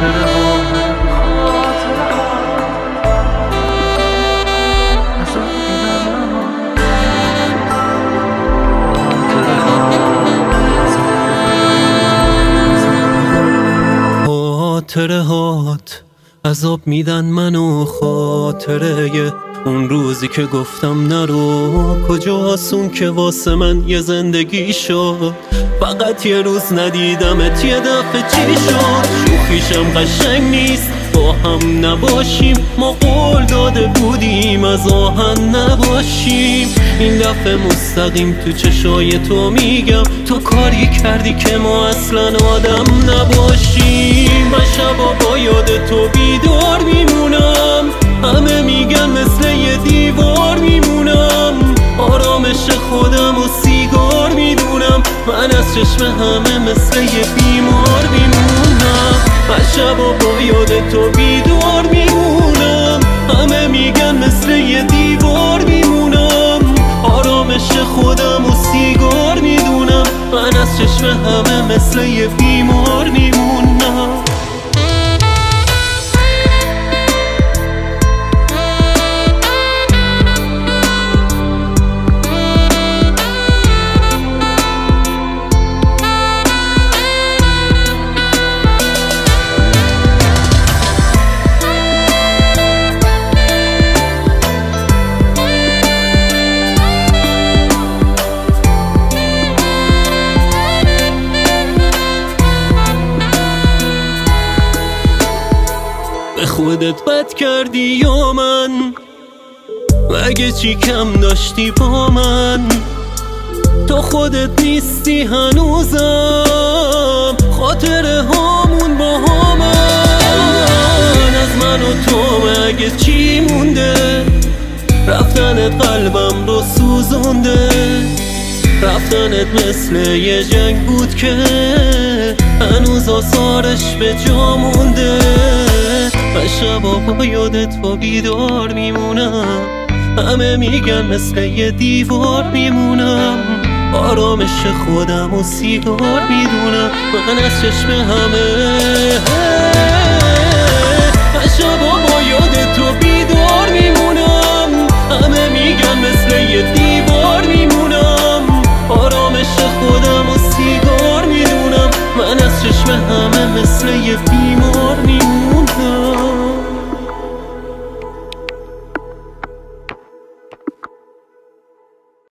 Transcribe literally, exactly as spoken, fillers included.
خاطره هات عذاب میدن منو، خاطره اون روزی که گفتم نرو. کجاست اون که واسه من یه زندگی شد؟ فقط یه روز ندیدمت یه دفعه چی شد؟ شوخیشم قشنگ نیست با هم نباشیم، ما قول داده بودیم از آهن نباشیم. این دفعه مستقیم تو چشای تو میگم تو کاری کردی که ما اصلا آدم نباشیم. من شبا با یاد تو بیدار میمونم، همه میگن مثل یه دیوار میمونم. آرامش خودم و سیگار میدونم، من از چشم همه مثل یه بیمار میمونم. من شبا با یاد تو بیدار میمونم، همه میگن مثل یه دیوار میمونم. آرامش خودم و سیگار میدونم، من از چشم همه مثل یه بیمار میمونم. به خودت بد کردی یا من؟ مگه چی کم داشتی با من؟ تو خودت نیستی هنوزم، خاطره هامون با همن. از من و تو مگه چی مونده؟ رفتنت قلبم رو سوزونده، رفتنت مثل یه جنگ بود که هنوز آثارش به جا مونده. و شبا با یادت با بیدار میمونم، همه میگن مثل یه دیوار میمونم. آرامش خودم و سیگار میدونم، من از چشم همه. و شبا با یادت تو بیدار میمونم، همه میگن مثل یه دیوار میمونم. آرامش خودم و سیگار میدونم، من از چشم همه مثل یه